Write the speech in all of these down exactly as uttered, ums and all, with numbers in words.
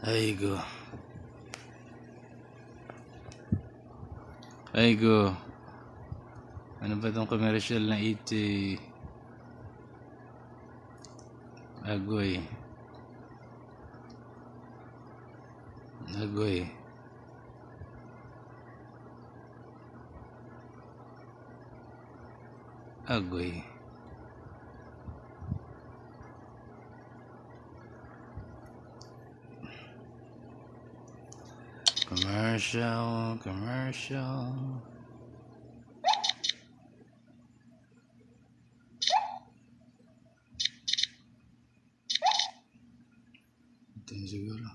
Aigo. Aigo. Ano ba itong commercial na iti? Agoy. Agoy. Agoy. Commercial, commercial. Ito yun siguro.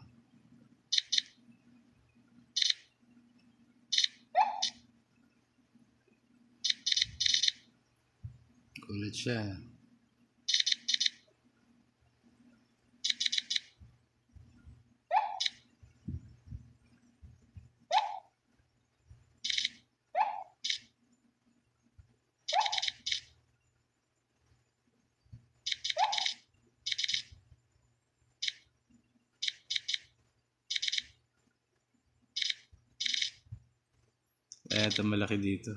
Kulit siya. Kaya ito malaki dito.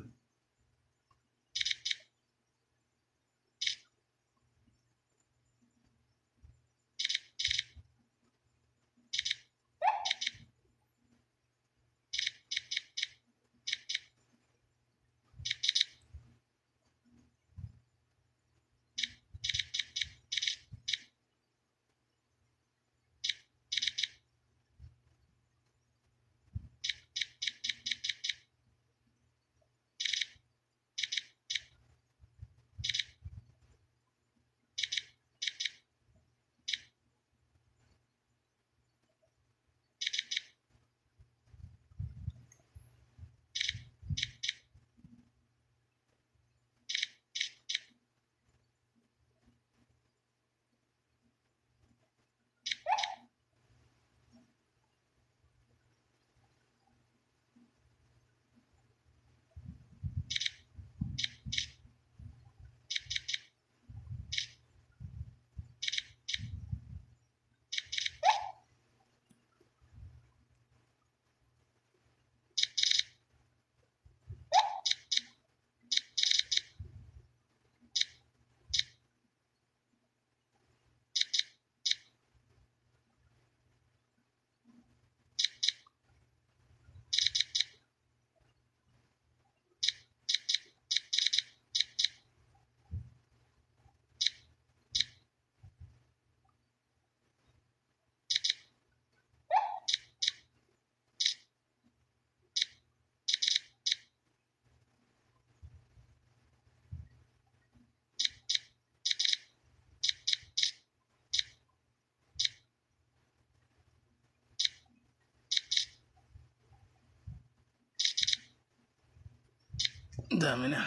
Dami na.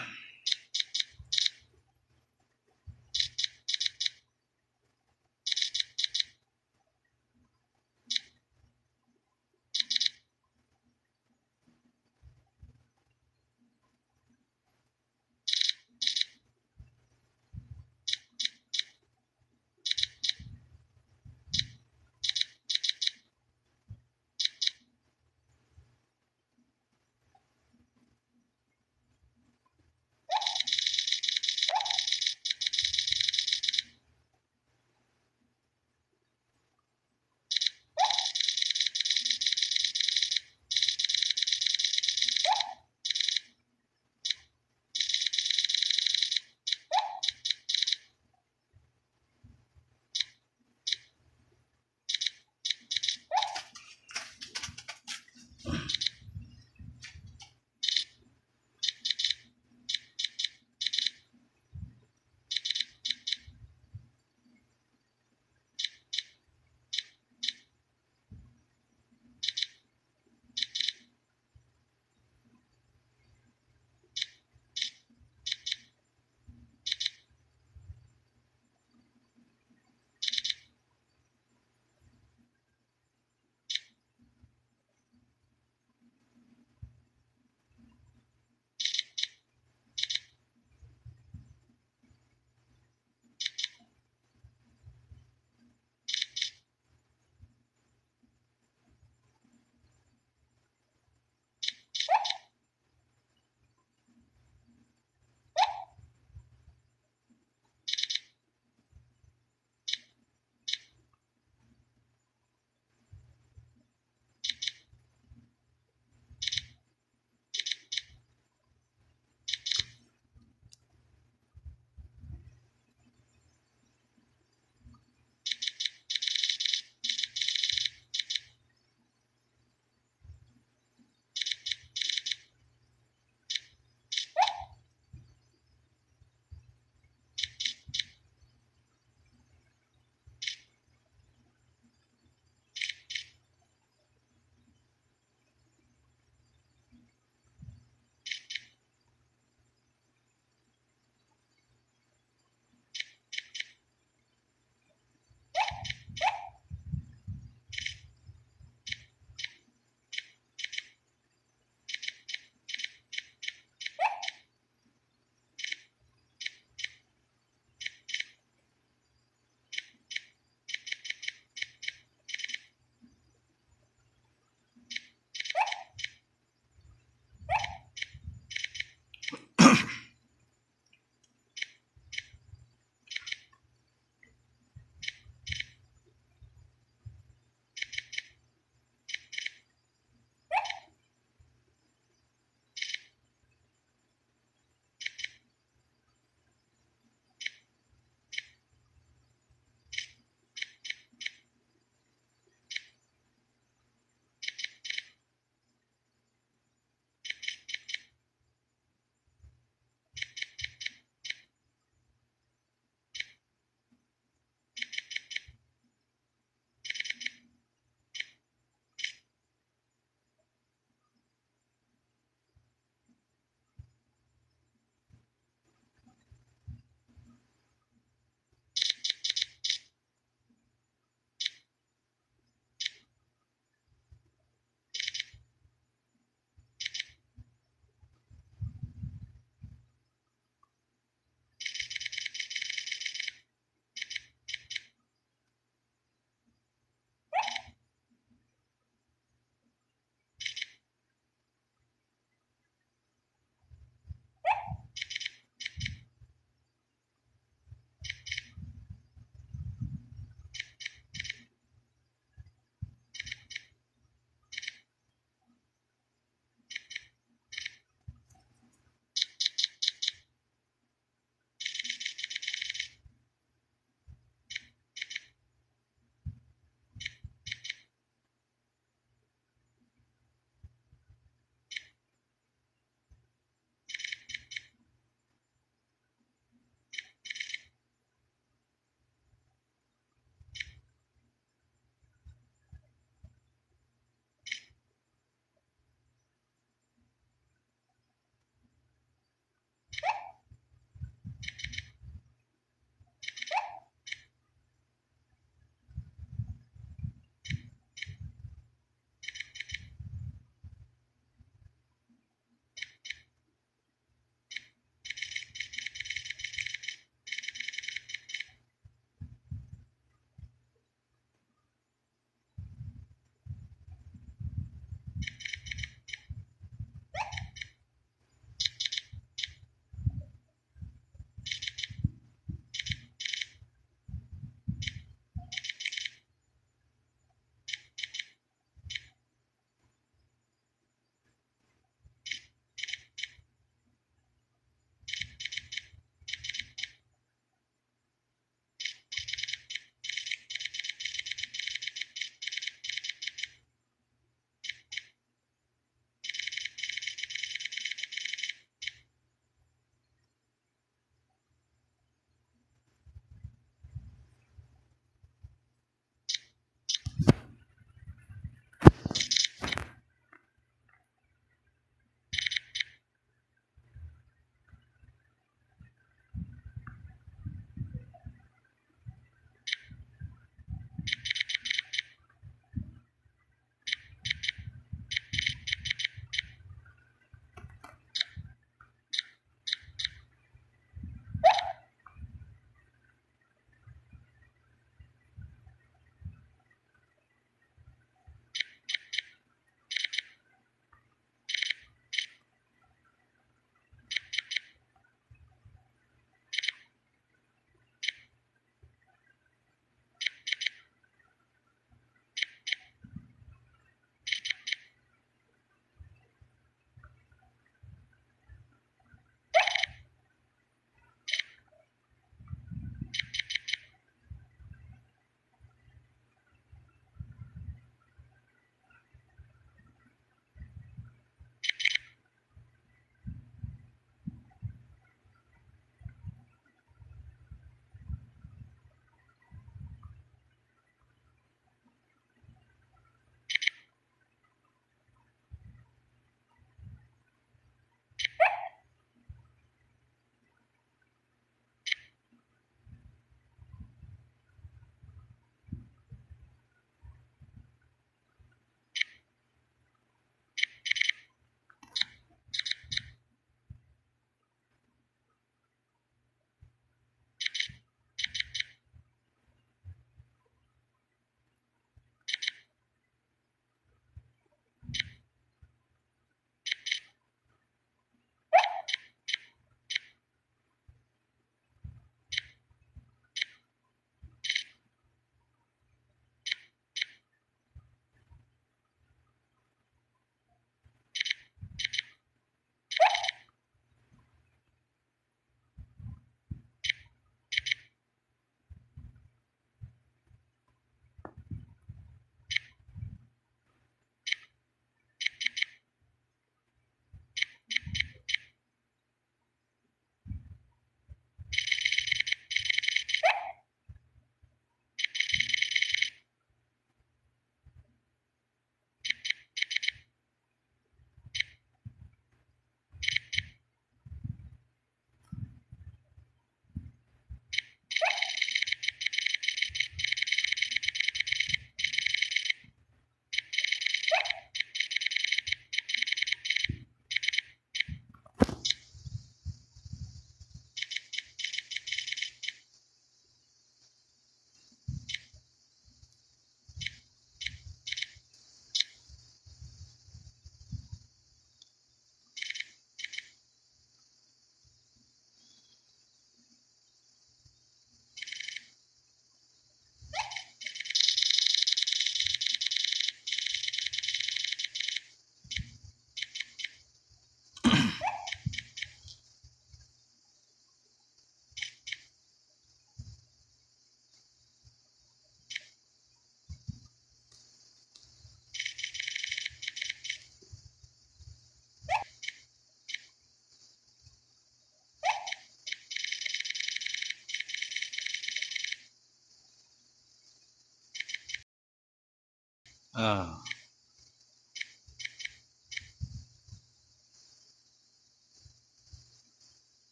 Ah.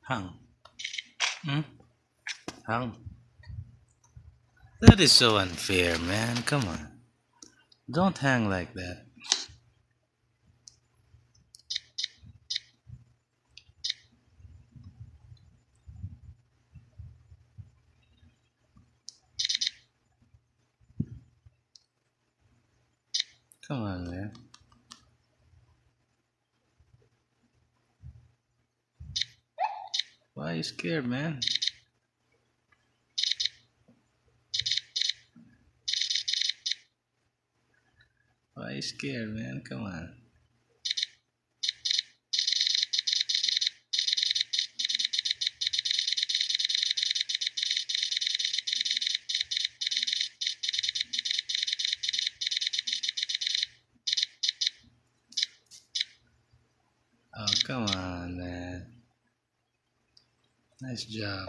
Hang. Hmm? Hang. That is so unfair, man. Come on. Don't hang like that. Come on, man. Why are you scared, man? Why are you scared, man? Come on. Oh, come on, man. Nice job.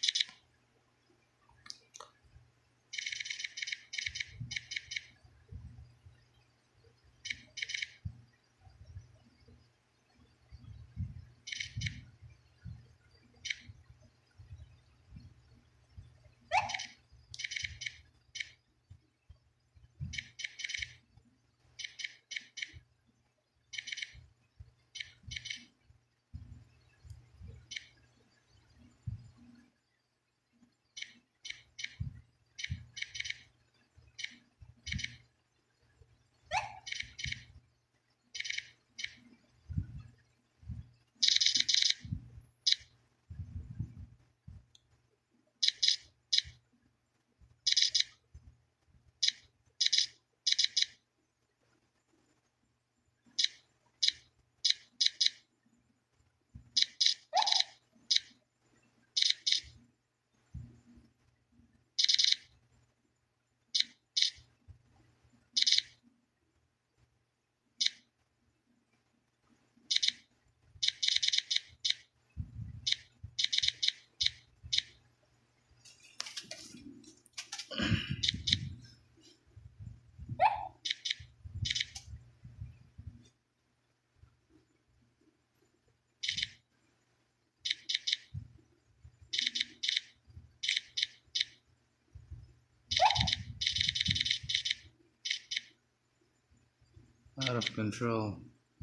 Out of control.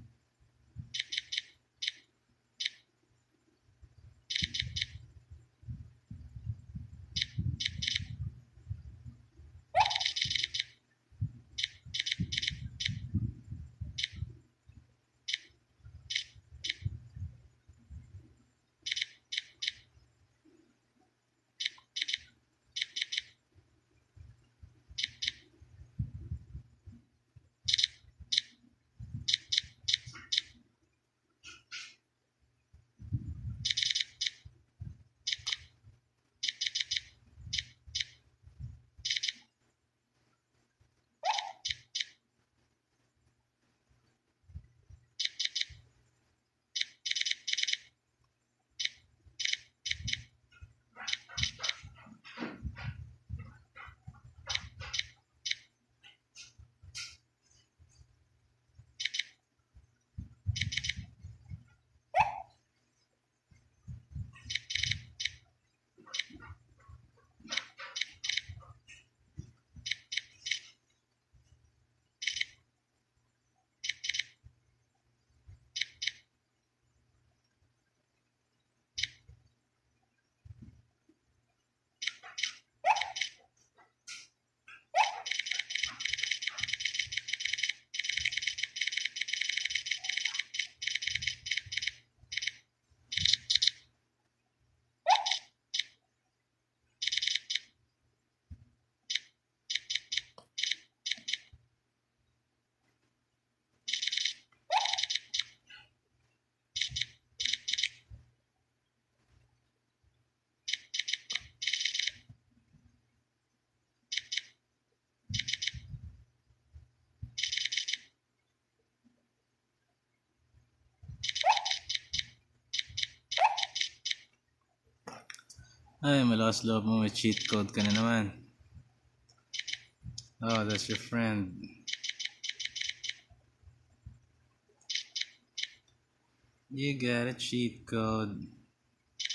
Ay, malakas loob mo. May cheat code ka na naman. Oh, that's your friend. You got a cheat code.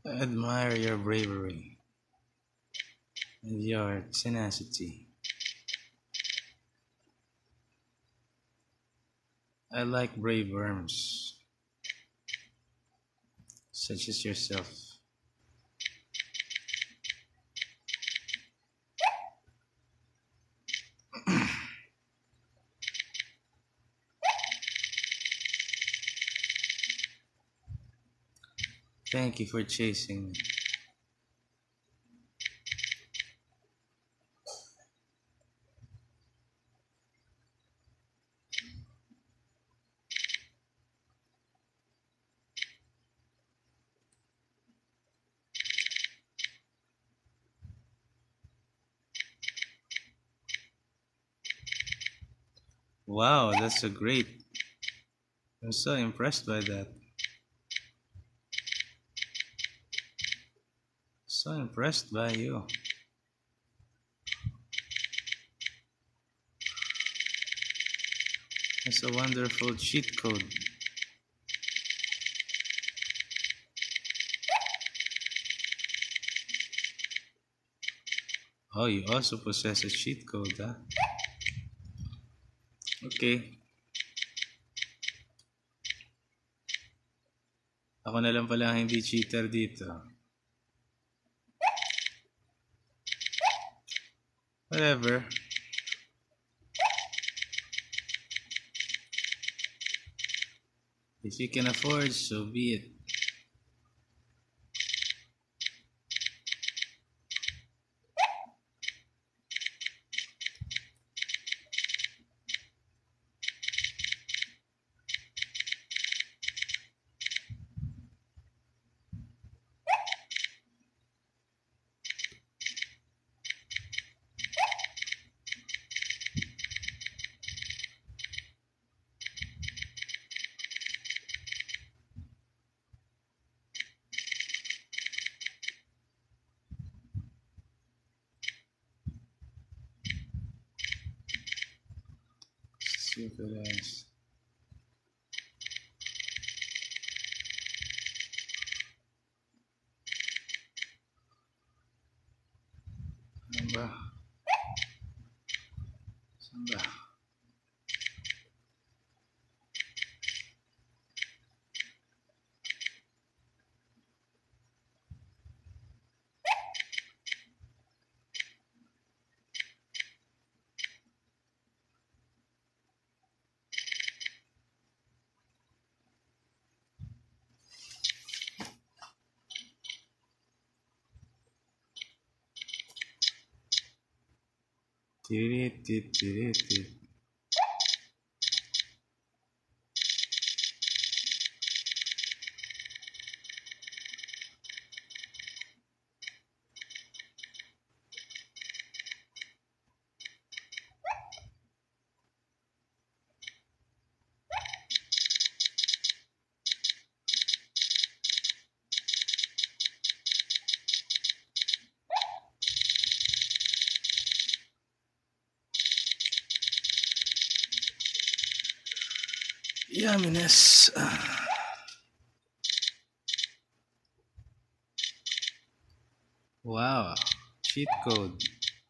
I admire your bravery and your tenacity. I like brave worms, such as yourself. Thank you for chasing me. Wow, that's a great. I'm so impressed by that. So impressed by you. It's a wonderful cheat code. Oh, you also possess a cheat code, huh? Okay. Ako na lang pala ang hindi cheater dito. Whatever. If you can afford, so be it. Stupid ass. Ano ba? Saan ba? Tirit, tit, tirit, tit. Yumminess. Wow. Cheat code.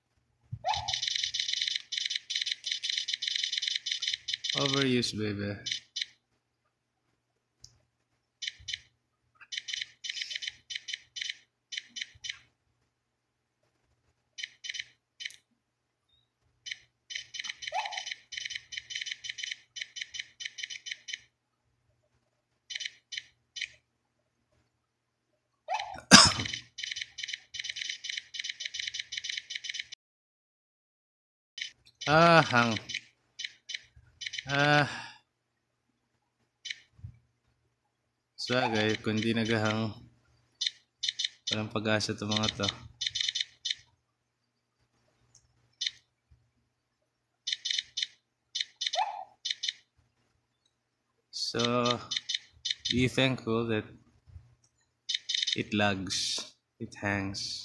Overuse, baby. Ah, hang. Ah. Sabagay, kung di nagahang, walang pag-asa itong mga to. So, be thankful that it lags, it hangs.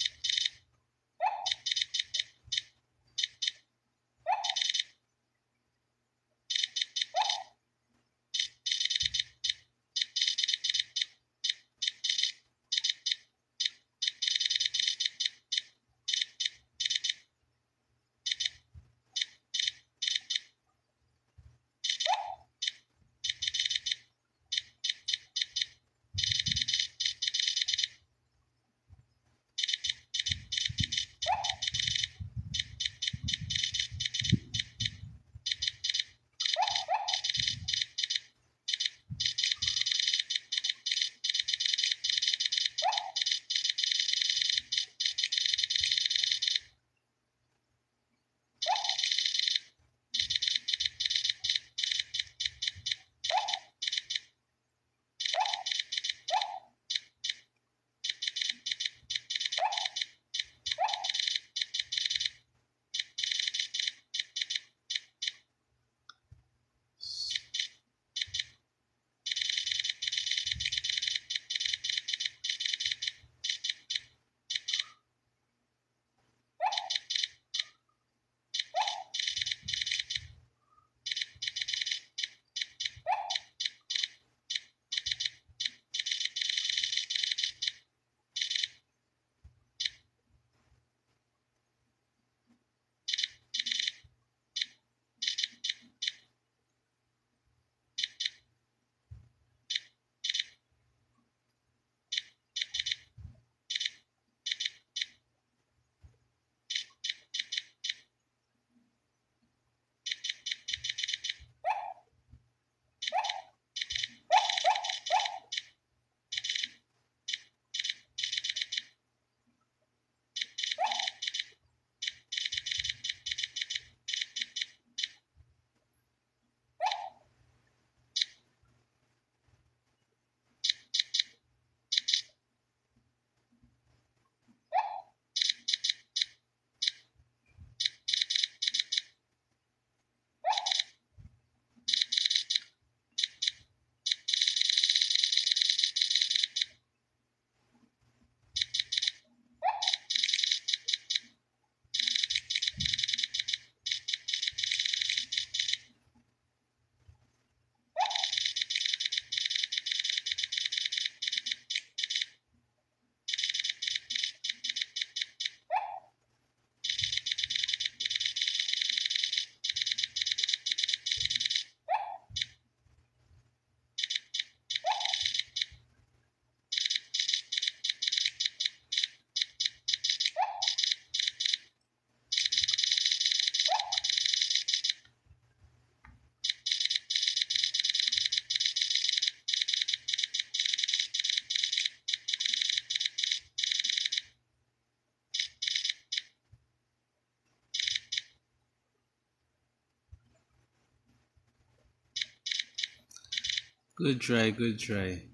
Good try, good try.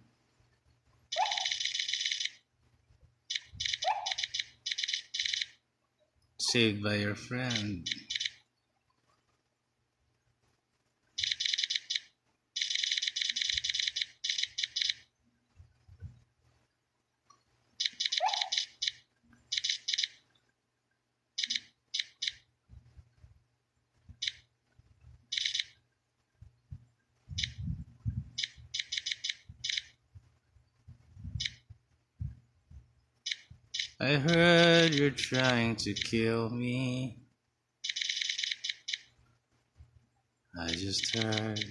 Saved by your friend. I heard you're trying to kill me. I just heard.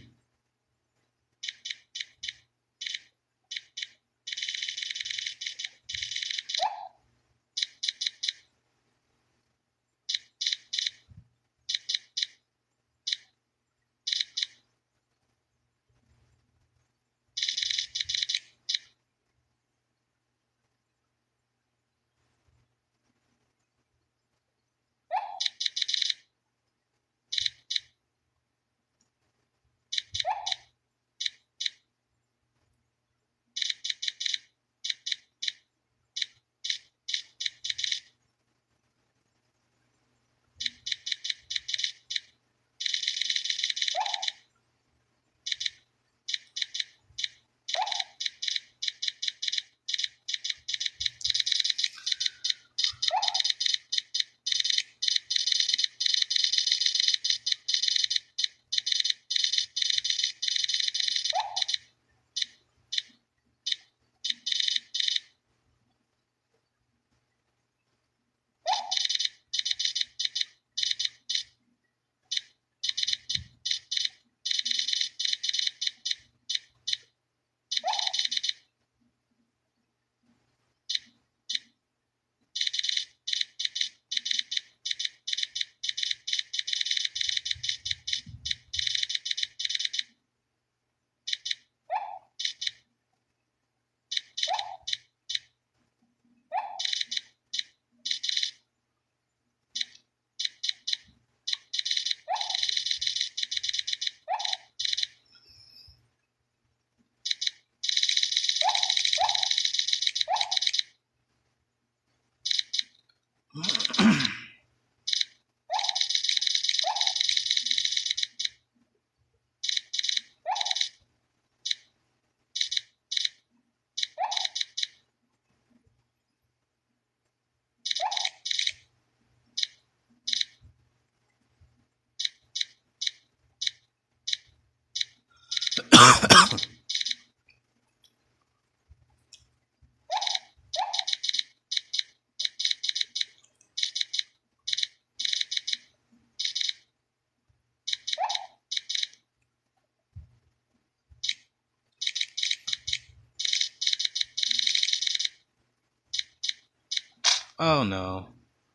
Oh no.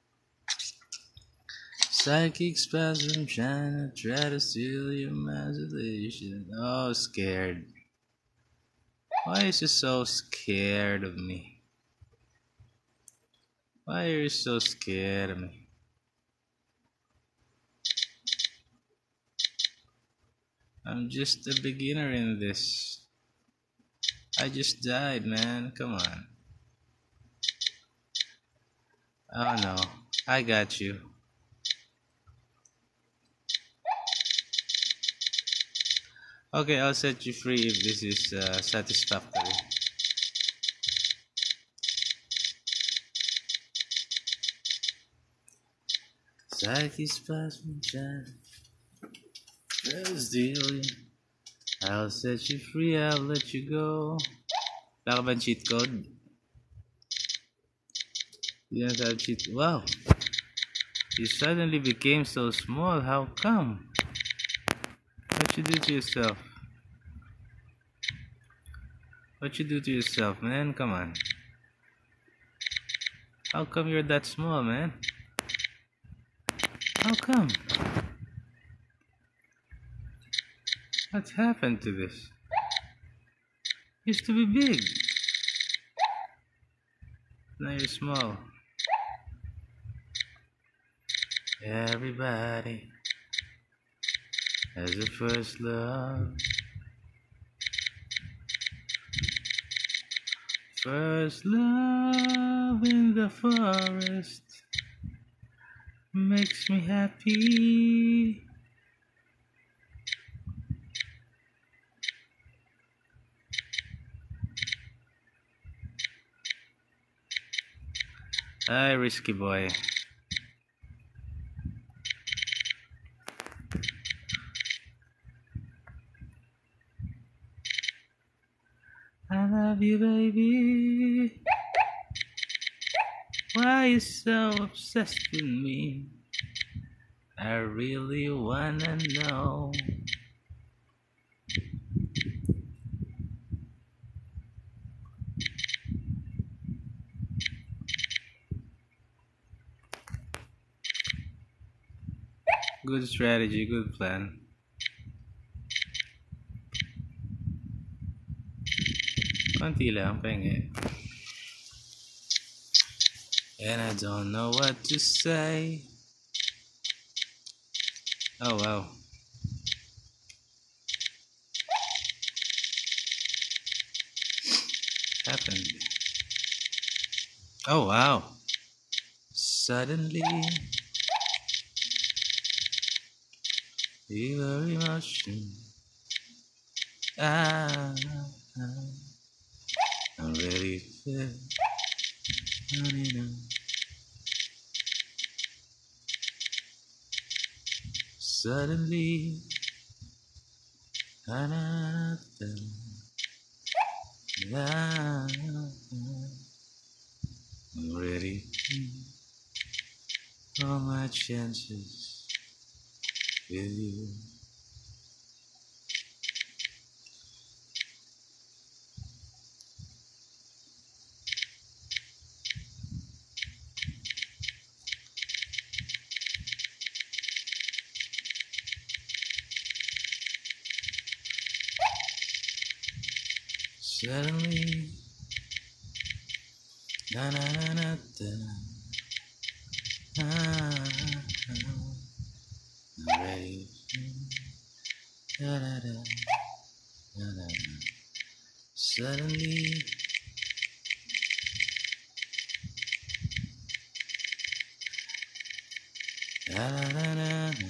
Psychic spasm trying to try to steal your imagination. Oh, scared. Why is you so scared of me? Why are you so scared of me? I'm just a beginner in this. I just died, man. Come on. Oh no. I got you. Okay, I'll set you free if this is uh, satisfactory. Psyche spasm chat. Let's deal. I'll set you free, I'll let you go. Wala ka bang cheat code? You don't have cheat. Wow. You suddenly became so small. How come? What you do to yourself? What you do to yourself, man? Come on. How come you're that small, man? How come? What happened to this? Used to be big. Now you're small. Everybody has a first love. First love in the forest makes me happy. Hi, Risky Boy. I love you, baby. Why you so obsessed with me? I really wanna know. Good strategy, good plan. Konti lang, penge. And I don't know what to say. Oh wow. Happened. Oh wow. Suddenly, your emotion. Ah, I'm ready for running. Suddenly, another. Ah, I'm ready. All my chances with you. Suddenly, na na na na da, ah, I'm ready. Da, da, da, da, da, da. Suddenly, da, da, da, da, da,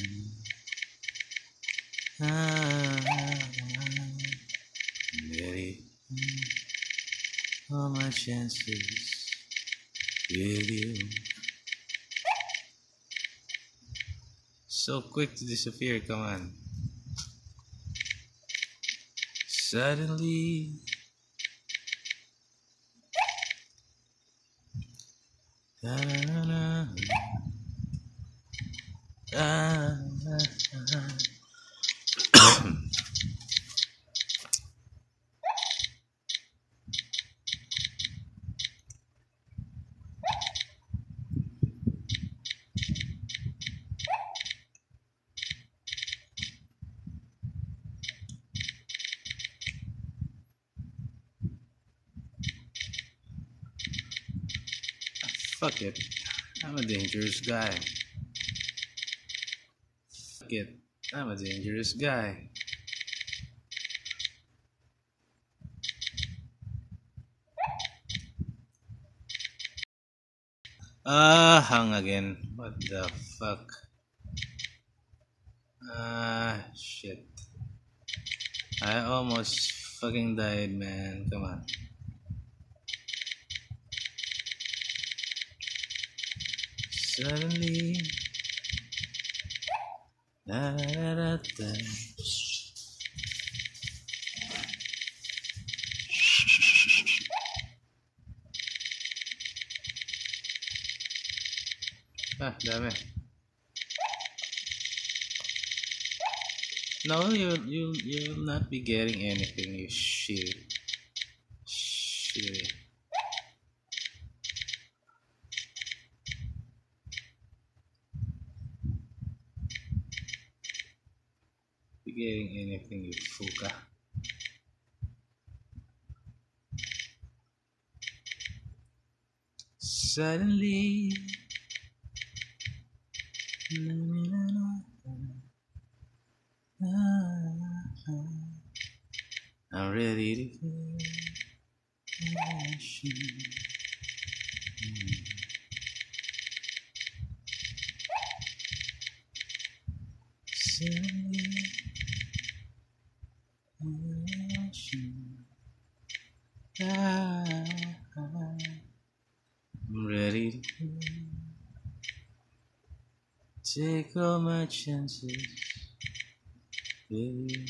ah, I'm ready. All my chances with you. So quick to disappear, come on. Suddenly, da, da, da, da, ah, ah, ah. Fuck it. I'm a dangerous guy. Fuck it. I'm a dangerous guy. Ah, hung again. What the fuck? Ah, shit. I almost fucking died, man. Come on. Suddenly. Da, da, da, da. Ah, dami. No, you you you'll not be getting anything, you shit. Shit. Be getting anything, you fuka. Suddenly. Na, na, na, na, na. I'm ready to machine. Suddenly, machine. Ah, I'm ready to take all my chances, baby.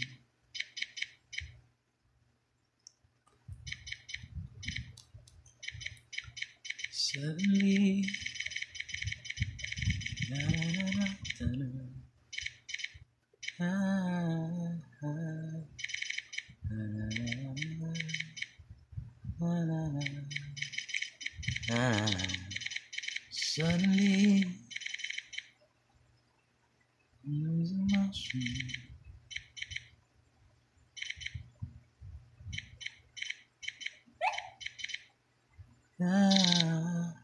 Suddenly, na na na na na na. Ah, ah, na na na na na na na. Suddenly, there's a mushroom. Ah,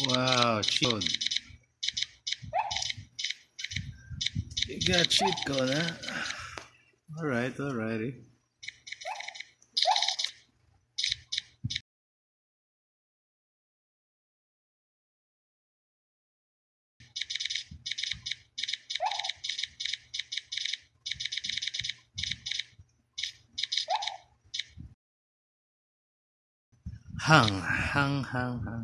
Wow, cheat code. You got cheat code, huh? Alright, alrighty. Hang, hang, hang, hang.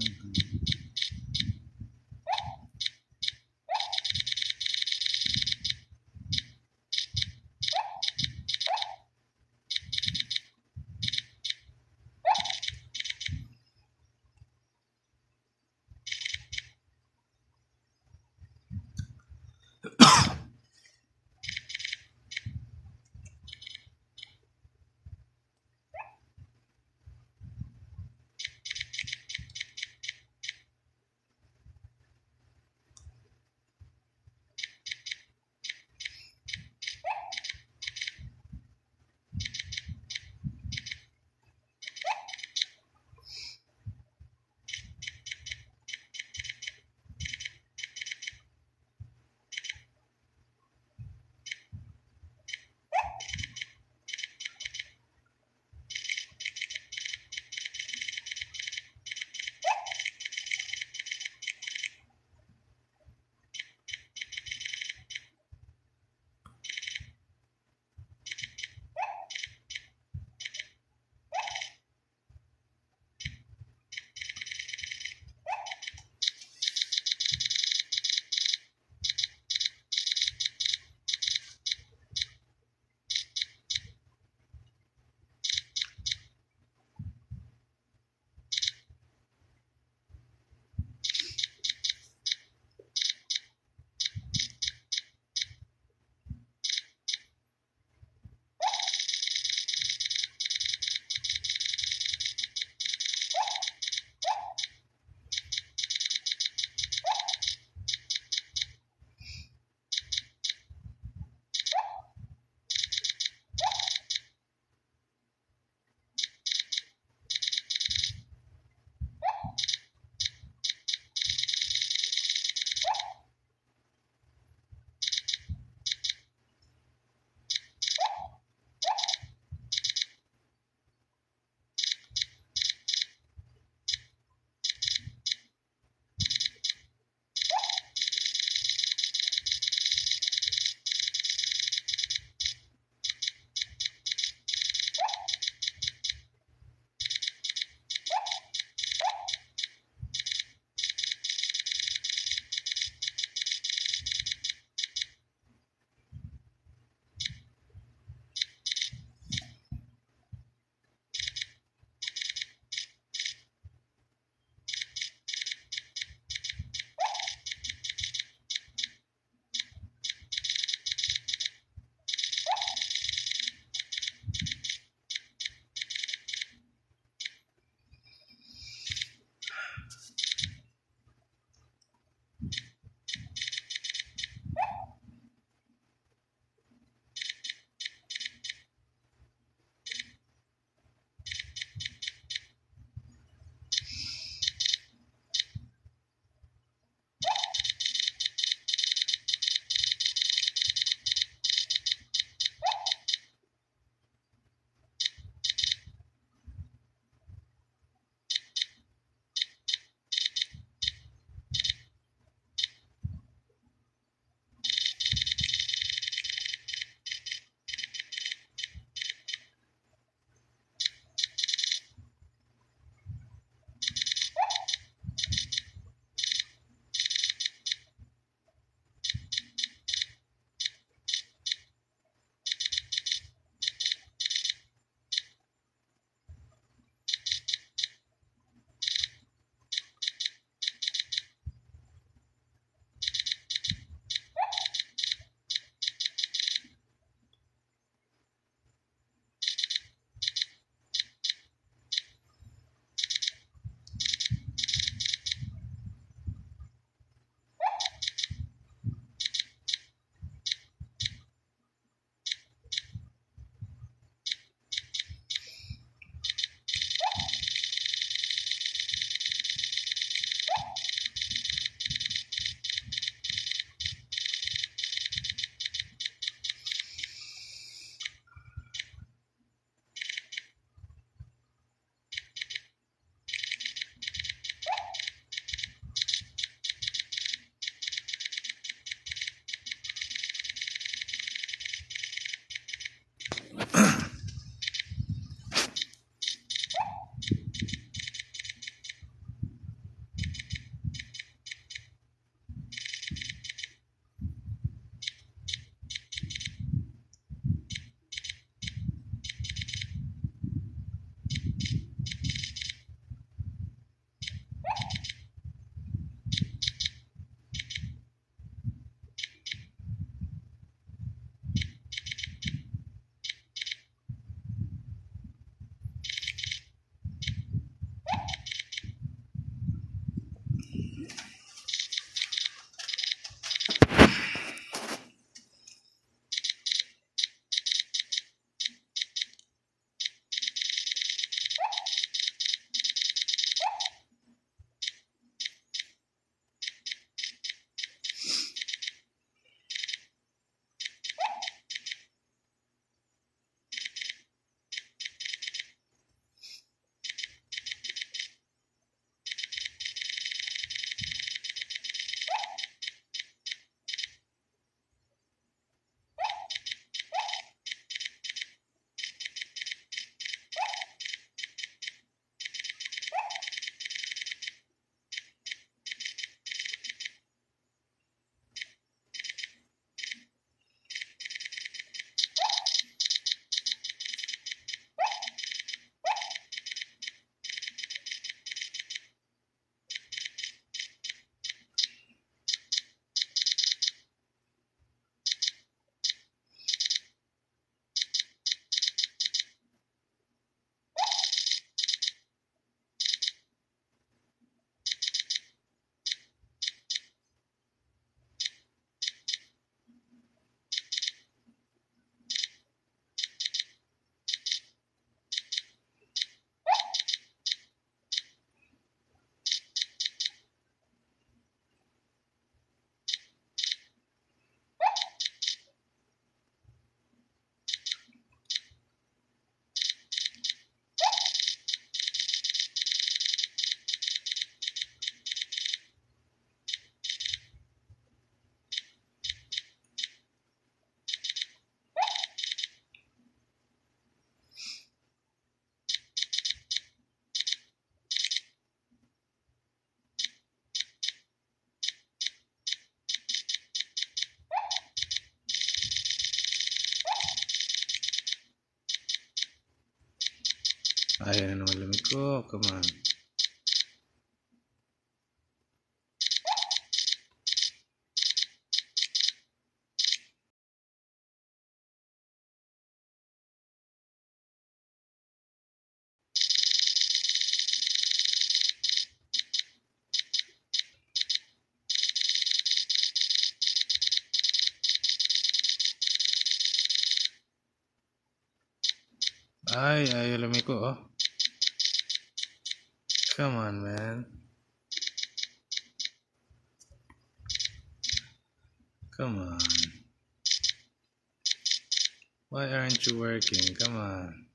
Ayaw na naman lumiko. Come on. Ay, ayaw lumiko, oh. Come on, man. Come on. Why aren't you working? Come on.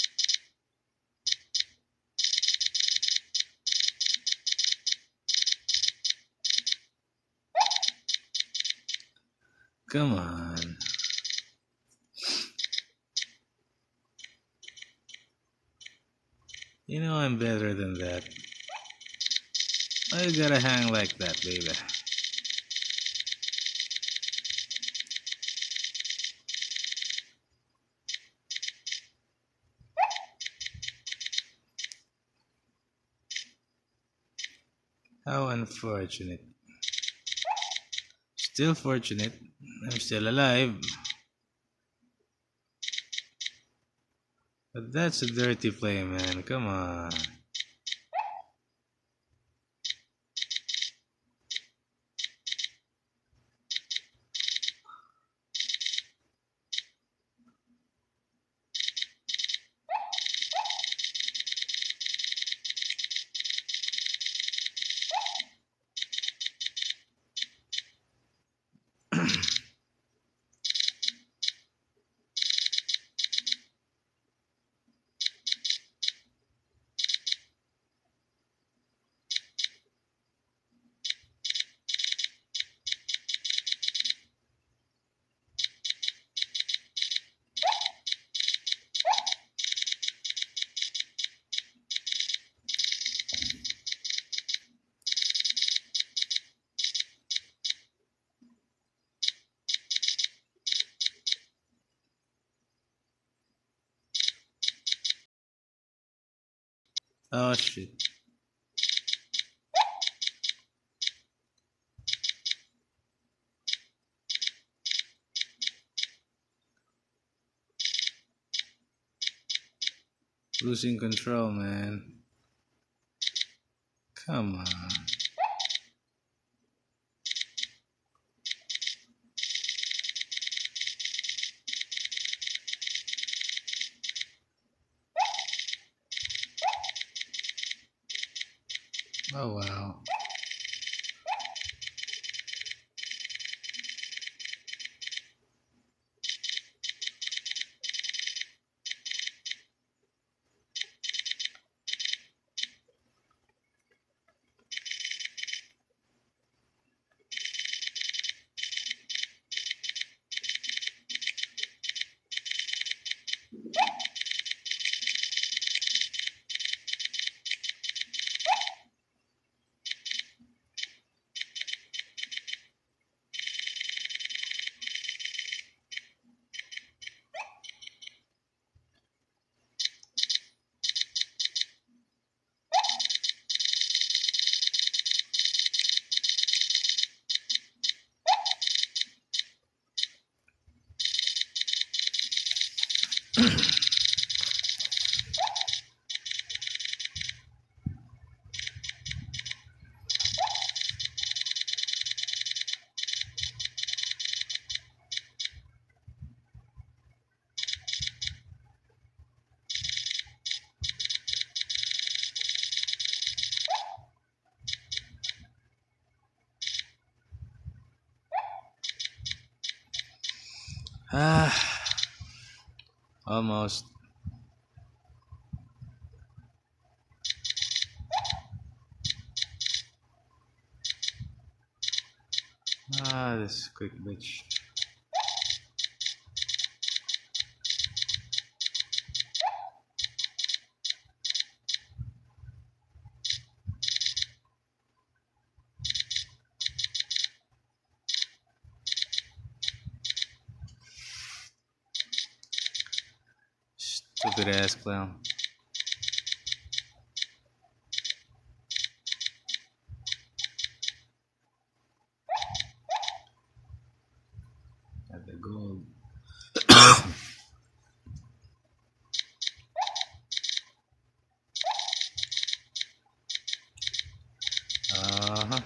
Come on. You know I'm better than that. Why you gotta hang like that, baby? How unfortunate. Still fortunate. I'm still alive. But that's a dirty play, man. Come on. Oh shit. Losing control, man. Come on. Oh wow. Ah, almost. Ah, this quick bitch. Stupid ass clown. got the gold. Uh-huh.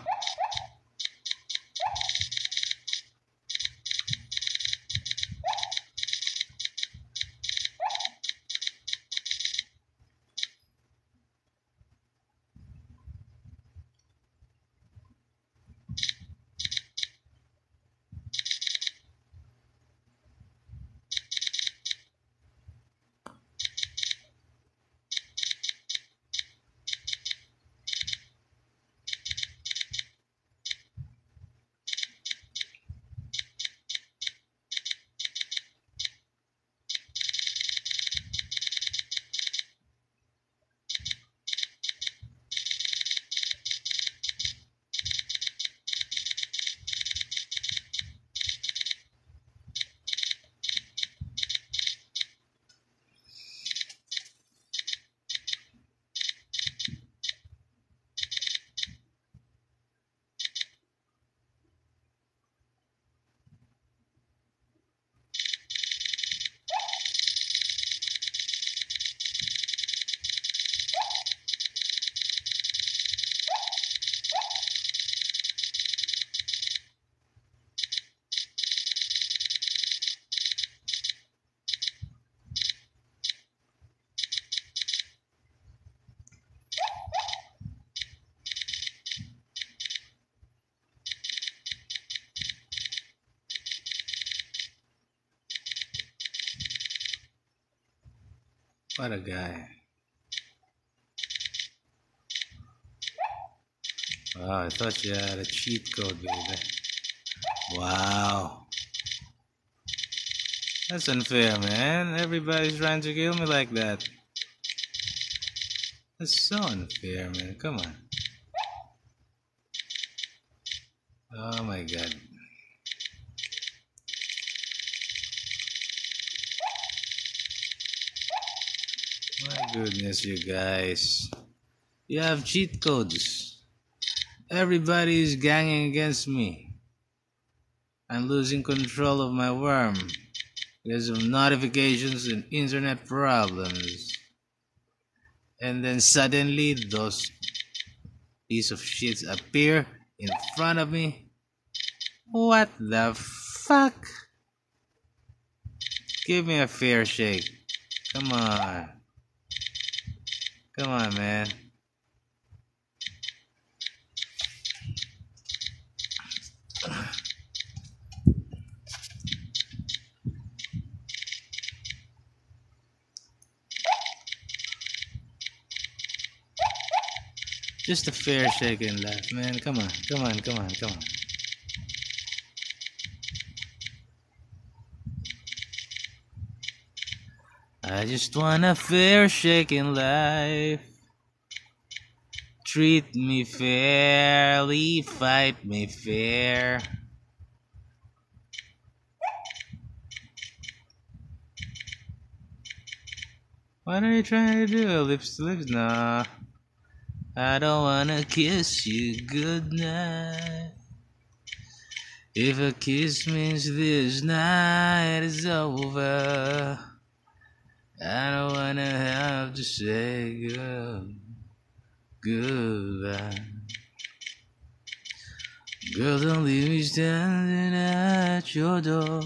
What a guy. Wow, I thought you had a cheat code, baby. Wow. That's unfair, man. Everybody's trying to kill me like that. That's so unfair, man. Come on. Oh my god. My goodness, you guys. You have cheat codes. Everybody is ganging against me. I'm losing control of my worm because of notifications and internet problems. And then suddenly those piece of shits appear in front of me. What the fuck? Give me a fair shake. Come on. Come on, man. Just a fair shake and laugh, man. Come on, come on, come on, come on. I just want a fair shake in life. Treat me fairly, fight me fair. What are you trying to do? Lips to lips? Nah. I don't wanna kiss you goodnight. If a kiss means this night is over, I don't wanna have to say good, goodbye. Girl, don't leave me standing at your door,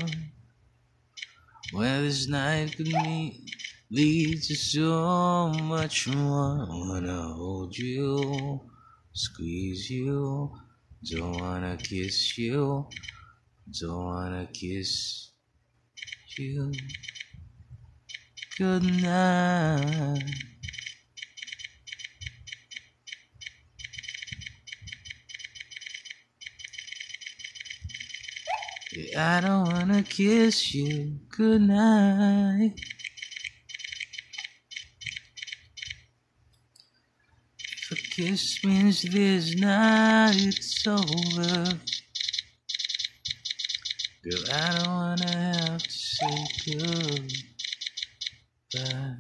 when this night could meet, lead to so much more. I wanna hold you, squeeze you, don't wanna kiss you, don't wanna kiss you good night. I don't wanna kiss you good night. If a kiss means this night it's over, girl, I don't wanna have to say goodbye.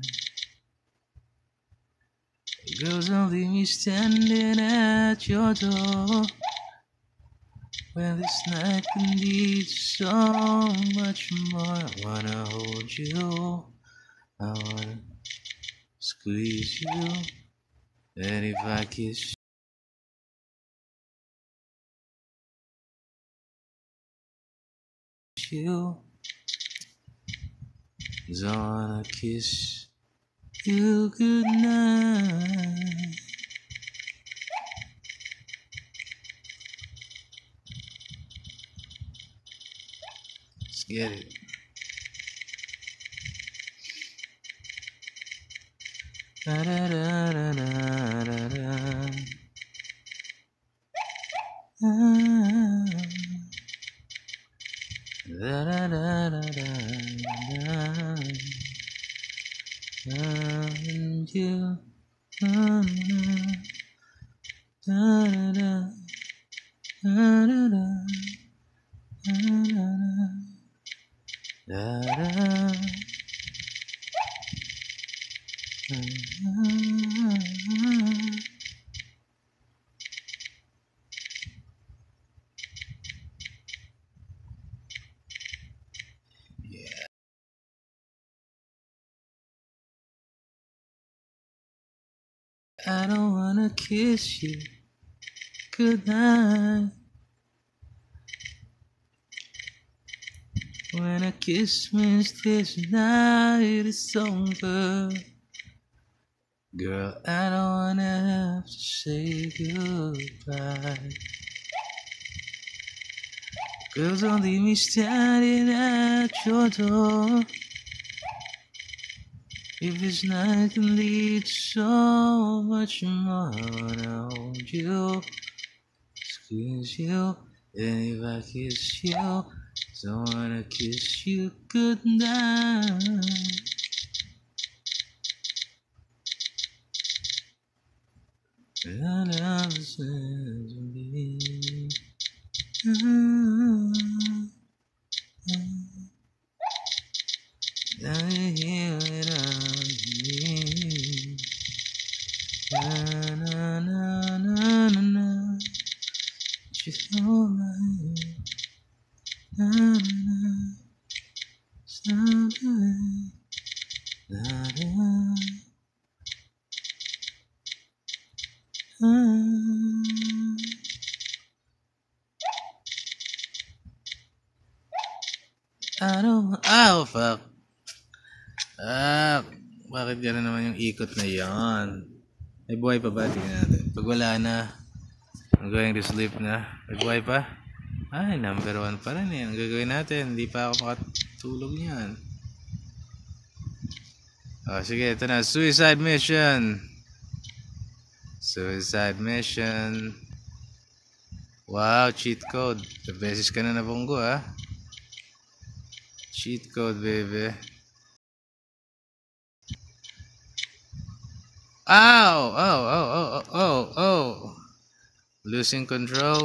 Girls, don't leave me standing at your door, When this night can lead so much more, I wanna hold you, I wanna squeeze you, and if I kiss you, 'cause I wanna kiss you goodnight. Let's get it. Da da da da da da da. Ah. Da da da da da da. And you, da da da da da da da da. Yeah. I don't wanna kiss you goodnight. When a kiss means this night is over, girl, I don't wanna have to say goodbye. Girl, don't leave me standing at your door. If this night can lead so much more, I wanna hold you, squeeze you, and if I kiss you, don't wanna kiss you goodnight. And I was to me. Now you hear it on me. Na na na na na na. Just all my na na na. Something. Na na. I don't. Oh fuck. Ah, bakit gano'n naman yung ikot na yon? May buhay pa ba? Tingnan natin. Pag wala na, I'm going to sleep na. May buhay pa? Ay, number one pa rin eh. Ang gagawin natin, hindi pa ako makatulog niyan. Oh, sige, ito na. Suicide mission. Suicide mission. Wow, cheat code. The beses ka na nabunggo ah. Cheat code, baby. Ow! Oh, oh, oh, oh, oh, oh. Losing control.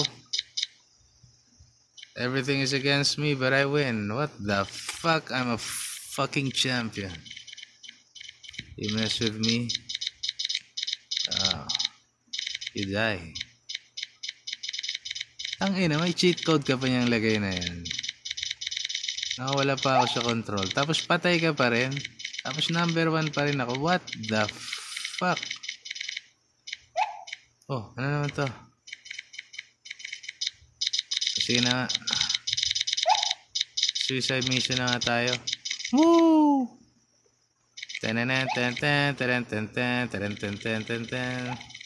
Everything is against me, but I win. What the fuck? I'm a fucking champion. You mess with me, oh, you die. Ang ina, may cheat code ka pa niyang lagay na yan. Nakawala pa ako sa control. Tapos patay ka pa rin. Tapos number one pa rin ako. What the fuck? Oh, ano naman to? Sige na nga. Suicide mission na nga tayo. Woo! Ten ten ten ten ten ten ten ten ten ten ten ten.